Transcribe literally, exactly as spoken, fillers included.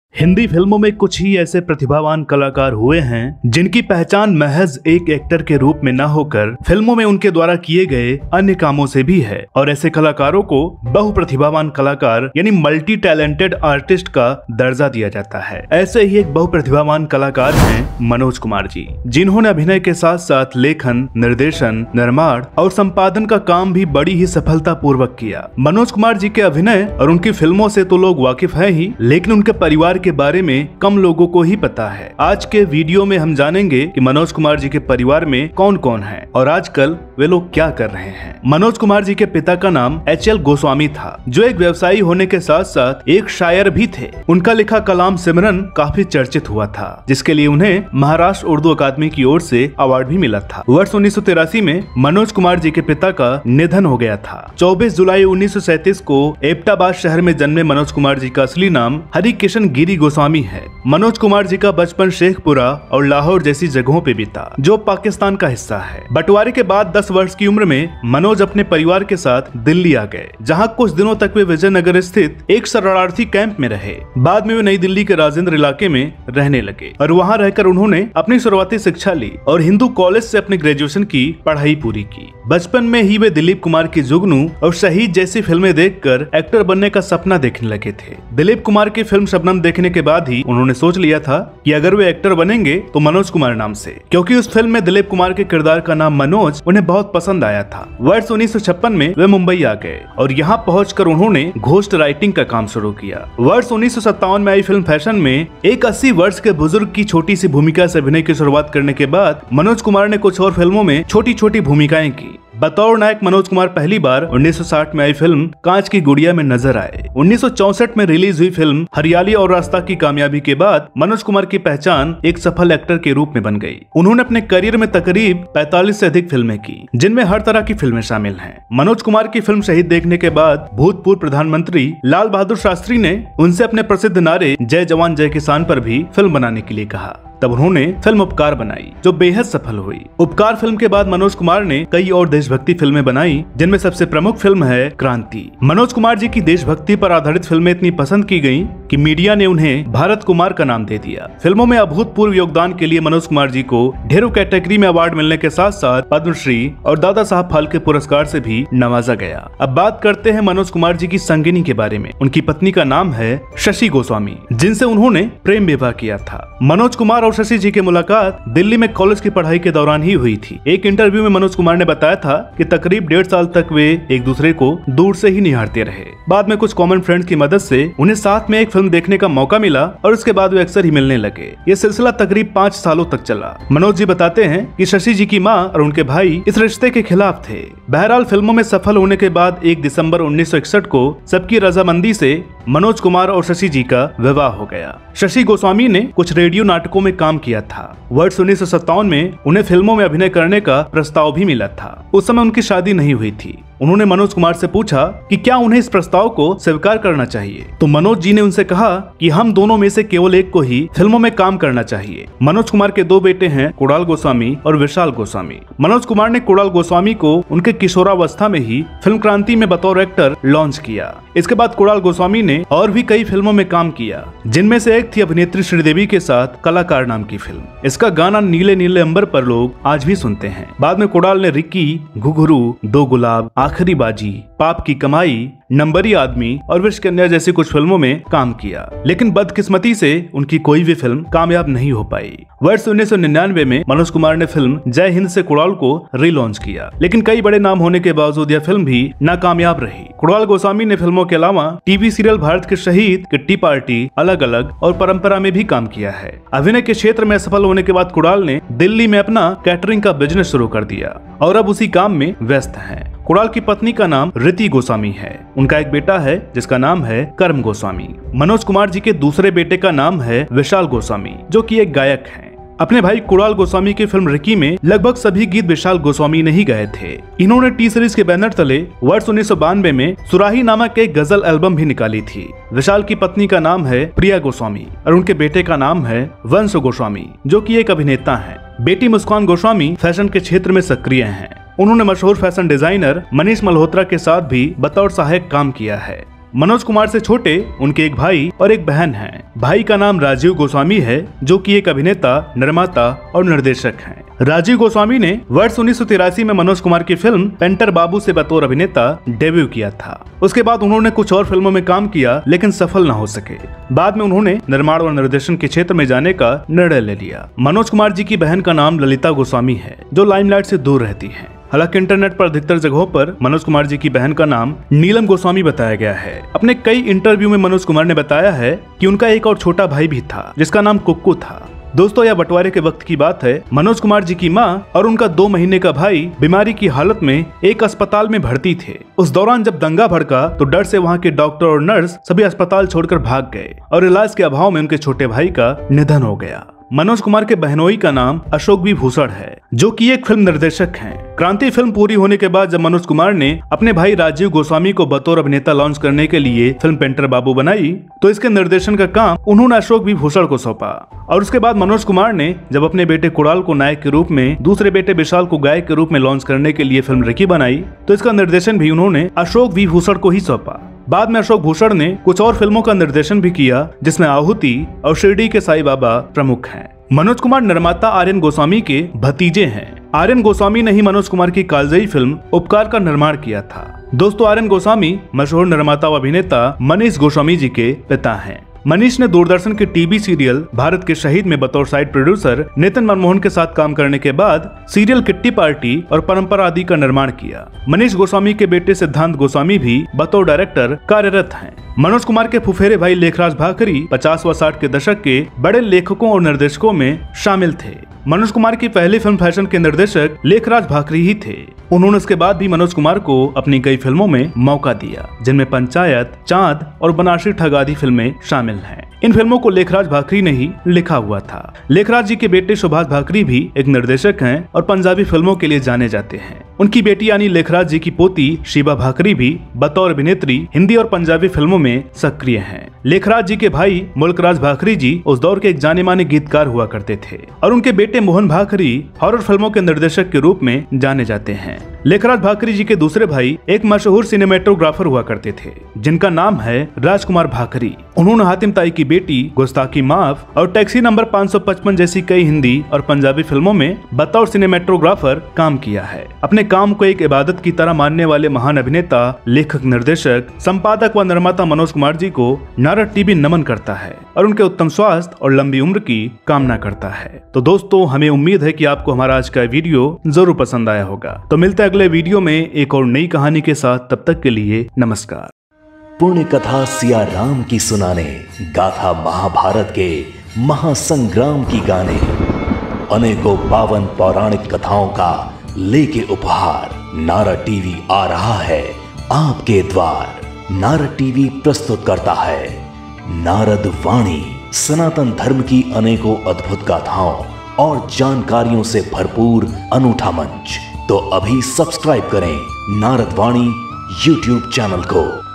हिंदी फिल्मों में कुछ ही ऐसे प्रतिभावान कलाकार हुए हैं जिनकी पहचान महज एक एक्टर के रूप में न होकर फिल्मों में उनके द्वारा किए गए अन्य कामों से भी है। और ऐसे कलाकारों को बहुप्रतिभावान कलाकार यानी मल्टी टैलेंटेड आर्टिस्ट का दर्जा दिया जाता है। ऐसे ही एक बहुप्रतिभावान कलाकार हैं मनोज कुमार जी, जिन्होंने अभिनय के साथ साथ लेखन, निर्देशन, निर्माण और संपादन का काम भी बड़ी ही सफलता पूर्वक किया। मनोज कुमार जी के अभिनय और उनकी फिल्मों से तो लोग वाकिफ हैं ही, लेकिन उनके परिवार के बारे में कम लोगों को ही पता है। आज के वीडियो में हम जानेंगे कि मनोज कुमार जी के परिवार में कौन कौन है और आजकल वे लोग क्या कर रहे हैं। मनोज कुमार जी के पिता का नाम एच एल गोस्वामी था, जो एक व्यवसायी होने के साथ साथ एक शायर भी थे। उनका लिखा कलाम सिमरन काफी चर्चित हुआ था, जिसके लिए उन्हें महाराष्ट्र उर्दू अकादमी की ओर से अवार्ड भी मिला था। वर्ष उन्नीस सौ तिरासी में मनोज कुमार जी के पिता का निधन हो गया था। चौबीस जुलाई उन्नीस सौ सैंतीस को एबटाबाद शहर में जन्मे मनोज कुमार जी का असली नाम हरिकिशन गिरी गोस्वामी है। मनोज कुमार जी का बचपन शेखपुरा और लाहौर जैसी जगहों पे बीता, जो पाकिस्तान का हिस्सा है। बंटवारे के बाद दस वर्ष की उम्र में मनोज अपने परिवार के साथ दिल्ली आ गए, जहां कुछ दिनों तक वे विजयनगर स्थित एक शरणार्थी कैंप में रहे। बाद में वे नई दिल्ली के राजेंद्र इलाके में रहने लगे और वहां रहकर उन्होंने अपनी शुरुआती शिक्षा ली और हिंदू कॉलेज से अपनी ग्रेजुएशन की पढ़ाई पूरी की। बचपन में ही वे दिलीप कुमार की जुगनू और शहीद जैसी फिल्में देखकर एक्टर बनने का सपना देखने लगे थे। दिलीप कुमार की फिल्म शबनम देखने के बाद ही उन्होंने सोच लिया था कि अगर वे एक्टर बनेंगे तो मनोज कुमार नाम से, क्योंकि उस फिल्म में दिलीप कुमार के किरदार का नाम मनोज उन्हें बहुत पसंद आया था। वर्ष उन्नीस सौ छप्पन में वे मुंबई आ गए और यहाँ पहुंचकर उन्होंने घोस्ट राइटिंग का काम शुरू किया। वर्ष उन्नीस सौ सत्तावन में आई फिल्म फैशन में एक अस्सी वर्ष के बुजुर्ग की छोटी सी भूमिका से अभिनय की शुरुआत करने के बाद मनोज कुमार ने कुछ और फिल्मों में छोटी छोटी भूमिकाएं की। बतौर नायक मनोज कुमार पहली बार उन्नीस सौ साठ में आई फिल्म कांच की गुड़िया में नजर आए। उन्नीस सौ चौसठ में रिलीज हुई फिल्म हरियाली और रास्ता की कामयाबी के बाद मनोज कुमार की पहचान एक सफल एक्टर के रूप में बन गई। उन्होंने अपने करियर में तकरीब पैंतालीस से अधिक फिल्में की, जिनमें हर तरह की फिल्में शामिल हैं। मनोज कुमार की फिल्म शहीद देखने के बाद भूतपूर्व प्रधानमंत्री लाल बहादुर शास्त्री ने उनसे अपने प्रसिद्ध नारे जय जवान जय किसान पर भी फिल्म बनाने के लिए कहा। तब उन्होंने फिल्म उपकार बनाई, जो बेहद सफल हुई। उपकार फिल्म के बाद मनोज कुमार ने कई और देशभक्ति फिल्में बनाई, जिनमें सबसे प्रमुख फिल्म है क्रांति। मनोज कुमार जी की देशभक्ति पर आधारित फिल्में इतनी पसंद की गईं कि मीडिया ने उन्हें भारत कुमार का नाम दे दिया। फिल्मों में अभूतपूर्व योगदान के लिए मनोज कुमार जी को ढेरों कैटेगरी में अवार्ड मिलने के साथ साथ पद्मश्री और दादा साहब फाल्के पुरस्कार से भी नवाजा गया। अब बात करते हैं मनोज कुमार जी की संगिनी के बारे में। उनकी पत्नी का नाम है शशि गोस्वामी, जिनसे उन्होंने प्रेम विवाह किया था। मनोज कुमार और शशि जी की मुलाकात दिल्ली में कॉलेज की पढ़ाई के दौरान ही हुई थी। एक इंटरव्यू में मनोज कुमार ने बताया था कि तकरीब डेढ़ साल तक वे एक दूसरे को दूर से ही निहारते रहे। बाद में कुछ कॉमन फ्रेंड्स की मदद से उन्हें साथ में एक फिल्म देखने का मौका मिला और उसके बाद वे अक्सर ही मिलने लगे। ये सिलसिला तकरीब पाँच सालों तक चला। मनोज जी बताते हैं कि शशि जी की माँ और उनके भाई इस रिश्ते के खिलाफ थे। बहरहाल फिल्मों में सफल होने के बाद एक दिसंबर उन्नीस सौ इकसठ को सबकी रजामंदी से मनोज कुमार और शशि जी का विवाह हो गया। शशि गोस्वामी ने कुछ रेडियो नाटकों में काम किया था। वर्ष उन्नीस सौ सत्तावन में उन्हें फिल्मों में अभिनय करने का प्रस्ताव भी मिला था। उस समय उनकी शादी नहीं हुई थी। उन्होंने मनोज कुमार से पूछा कि क्या उन्हें इस प्रस्ताव को स्वीकार करना चाहिए, तो मनोज जी ने उनसे कहा कि हम दोनों में से केवल एक को ही फिल्मों में काम करना चाहिए। मनोज कुमार के दो बेटे हैं, कुणाल गोस्वामी और विशाल गोस्वामी। मनोज कुमार ने कुणाल गोस्वामी को उनके किशोरावस्था में ही फिल्म क्रांति में बतौर एक्टर लॉन्च किया। इसके बाद कुणाल गोस्वामी ने और भी कई फिल्मों में काम किया, जिनमें से एक थी अभिनेत्री श्रीदेवी के साथ कलाकार नाम की फिल्म। इसका गाना नीले नीले अंबर पर लोग आज भी सुनते हैं। बाद में कुणाल ने रिक्की, घुघरू, दो गुलाब, आखिरी बाजी, पाप की कमाई, नंबरी आदमी और विश्व कन्या जैसी कुछ फिल्मों में काम किया, लेकिन बदकिस्मती से उनकी कोई भी फिल्म कामयाब नहीं हो पाई। वर्ष उन्नीस सौ निन्यानवे में मनोज कुमार ने फिल्म जय हिंद से कुणाल को रीलॉन्च किया, लेकिन कई बड़े नाम होने के बावजूद यह फिल्म भी नाकामयाब रही। कुणाल गोस्वामी ने फिल्मों के अलावा टीवी सीरियल भारत के शहीद, किट्टी पार्टी, अलग अलग और परंपरा में भी काम किया है। अभिनय के क्षेत्र में सफल होने के बाद कुणाल ने दिल्ली में अपना कैटरिंग का बिजनेस शुरू कर दिया और अब उसी काम में व्यस्त हैं। कुणाल की पत्नी का नाम रिति गोस्वामी है। उनका एक बेटा है जिसका नाम है कर्म गोस्वामी। मनोज कुमार जी के दूसरे बेटे का नाम है विशाल गोस्वामी, जो कि एक गायक हैं। अपने भाई कुणाल गोस्वामी की फिल्म रिकी में लगभग सभी गीत विशाल गोस्वामी ने ही गाए थे। इन्होंने टी सीरीज के बैनर तले वर्ष उन्नीस सौ बानवे में सुराही नामक एक गजल एल्बम भी निकाली थी। विशाल की पत्नी का नाम है प्रिया गोस्वामी और उनके बेटे का नाम है वंश गोस्वामी, जो कि एक अभिनेता है। बेटी मुस्कान गोस्वामी फैशन के क्षेत्र में सक्रिय हैं। उन्होंने मशहूर फैशन डिजाइनर मनीष मल्होत्रा के साथ भी बतौर सहायक काम किया है। मनोज कुमार से छोटे उनके एक भाई और एक बहन हैं। भाई का नाम राजीव गोस्वामी है, जो कि एक अभिनेता, निर्माता और निर्देशक हैं। राजीव गोस्वामी ने वर्ष उन्नीस सौ तिरासी में मनोज कुमार की फिल्म पेंटर बाबू से बतौर अभिनेता डेब्यू किया था। उसके बाद उन्होंने कुछ और फिल्मों में काम किया, लेकिन सफल न हो सके। बाद में उन्होंने निर्माण और निर्देशन के क्षेत्र में जाने का निर्णय ले लिया। मनोज कुमार जी की बहन का नाम ललिता गोस्वामी है, जो लाइमलाइट से दूर रहती है। हालांकि इंटरनेट पर अधिकतर जगहों पर मनोज कुमार जी की बहन का नाम नीलम गोस्वामी बताया गया है। अपने कई इंटरव्यू में मनोज कुमार ने बताया है कि उनका एक और छोटा भाई भी था, जिसका नाम कुक्कू था। दोस्तों, यह बंटवारे के वक्त की बात है। मनोज कुमार जी की मां और उनका दो महीने का भाई बीमारी की हालत में एक अस्पताल में भर्ती थे। उस दौरान जब दंगा भड़का तो डर से वहां के डॉक्टर और नर्स सभी अस्पताल छोड़कर भाग गए और इलाज के अभाव में उनके छोटे भाई का निधन हो गया। मनोज कुमार के बहनोई का नाम अशोक वी भूषण है, जो कि एक फिल्म निर्देशक हैं। क्रांति फिल्म पूरी होने के बाद जब मनोज कुमार ने अपने भाई राजीव गोस्वामी को बतौर अभिनेता लॉन्च करने के लिए फिल्म पेंटर बाबू बनाई, तो इसके निर्देशन का काम उन्होंने अशोक वी भूषण को सौंपा। और उसके बाद मनोज कुमार ने जब अपने बेटे कुणाल को नायक के रूप में, दूसरे बेटे विशाल को गायक के रूप में लॉन्च करने के लिए फिल्म रिकी बनाई, तो इसका निर्देशन भी उन्होंने अशोक वी भूषण को ही सौंपा। बाद में अशोक भूषण ने कुछ और फिल्मों का निर्देशन भी किया, जिसमें आहुति और शिरडी के साईं बाबा प्रमुख हैं। मनोज कुमार निर्माता आर्यन गोस्वामी के भतीजे हैं। आर्यन गोस्वामी ने ही मनोज कुमार की कालजयी फिल्म उपकार का निर्माण किया था। दोस्तों, आर्यन गोस्वामी मशहूर निर्माता व अभिनेता मनीष गोस्वामी जी के पिता हैं। मनीष ने दूरदर्शन के टीवी सीरियल भारत के शहीद में बतौर साइड प्रोड्यूसर नितिन मनमोहन के साथ काम करने के बाद सीरियल किट्टी पार्टी और परंपरा आदि का निर्माण किया। मनीष गोस्वामी के बेटे सिद्धांत गोस्वामी भी बतौर डायरेक्टर कार्यरत हैं। मनोज कुमार के फुफेरे भाई लेखराज भाकरी पचास व साठ के दशक के बड़े लेखकों और निर्देशकों में शामिल थे। मनोज कुमार की पहली फिल्म फैशन के निर्देशक लेखराज भाकरी ही थे। उन्होंने उसके बाद भी मनोज कुमार को अपनी कई फिल्मों में मौका दिया, जिनमें पंचायत, चांद और बनारसी ठग आदि फिल्में शामिल हैं। इन फिल्मों को लेखराज भाकरी ने ही लिखा हुआ था। लेखराज जी के बेटे सुभाष भाकरी भी एक निर्देशक हैं और पंजाबी फिल्मों के लिए जाने जाते हैं। उनकी बेटी यानी लेखराज जी की पोती शिवा भाकरी भी बतौर अभिनेत्री हिंदी और पंजाबी फिल्मों में सक्रिय हैं। लेखराज जी के भाई मुल्कराज भाकरी जी उस दौर के एक जाने माने गीतकार हुआ करते थे और उनके बेटे मोहन भाकरी हॉरर फिल्मों के निर्देशक के रूप में जाने जाते हैं। लेखराज भाकरी जी के दूसरे भाई एक मशहूर सिनेमेटोग्राफर हुआ करते थे, जिनका नाम है राजकुमार भाकरी। उन्होंने हातिम ताई की बेटी, गुस्ताखी माफ और टैक्सी नंबर पाँच सौ पचपन जैसी कई हिंदी और पंजाबी फिल्मों में बतौर सिनेमेटोग्राफर काम किया है। अपने काम को एक इबादत की तरह मानने वाले महान अभिनेता, लेखक, निर्देशक, संपादक व निर्माता मनोज कुमार जी को नारद टीवी नमन करता है और उनके उत्तम स्वास्थ्य और लंबी उम्र की कामना करता है। तो दोस्तों, हमें उम्मीद है कि आपको हमारा आज का वीडियो जरूर पसंद आया होगा। तो मिलते हैं अगले वीडियो में एक और नई कहानी के साथ। तब तक के लिए नमस्कार। पुण्य कथा सिया राम की सुनाने, गाथा महाभारत के महासंग्राम की गाने, अनेकों पावन पौराणिक कथाओं का लेके उपहार नारद टीवी आ रहा है आपके द्वार। नारद टीवी प्रस्तुत करता है नारद वाणी, सनातन धर्म की अनेकों अद्भुत गाथाओं और जानकारियों से भरपूर अनूठा मंच। तो अभी सब्सक्राइब करें नारद वाणी यूट्यूब चैनल को।